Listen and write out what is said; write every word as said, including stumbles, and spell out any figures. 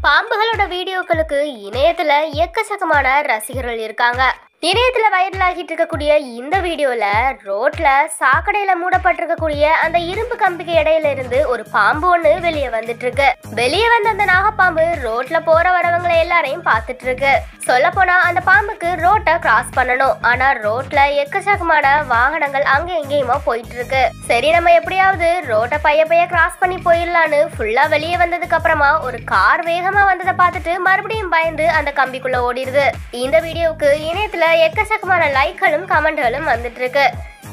பாம்புகளோட வீடியோக்களுக்கு இணையத்துல எக்கச்சக்கமான ரசிகர்கள் இருக்காங்க. இணையத்துல வைரல் ஆகிட்டு இருக்கக்கூடிய இந்த வீடியோல ரோட்ல சாக்கடையில மூடப்பட்டிருக்கக்கூடிய அந்த இரும்பு கம்பிக்கு இடையில இருந்து ஒரு பாம்பு ஒண்ணு வெளியே வந்துட்டு இருக்கு. வெளியே வந்த அந்த நாகப்பாம்பு ரோட்ல போற வரவங்களை எல்லாரையும் பாத்துட்டு இருக்கு. சொல்ல போனா அந்த பாம்புக்கு ரோட்டை கிராஸ் பண்ணணும். ஆனா ரோட்ல எக்கச்சக்கமான வாகனங்கள் அங்க எங்கேயுமா போயிட்டு இருக்கு. சரி, நம்ம எப்படியாவது ரோட்டை பைய பைய கிராஸ் பண்ணி போயிடலான்னு ஃபுல்லா வெளியே வந்ததுக்கு அப்புறமா ஒரு கார் வேகமா வந்ததை பார்த்துட்டு மறுபடியும் பயந்து அந்த கம்பிக்குள்ள ஓடிடுது. இந்த வீடியோவுக்கு இணையத்துல எக்கச்சக்கமான லைக்களும் கமெண்ட்களும் வந்துட்டு இருக்கு.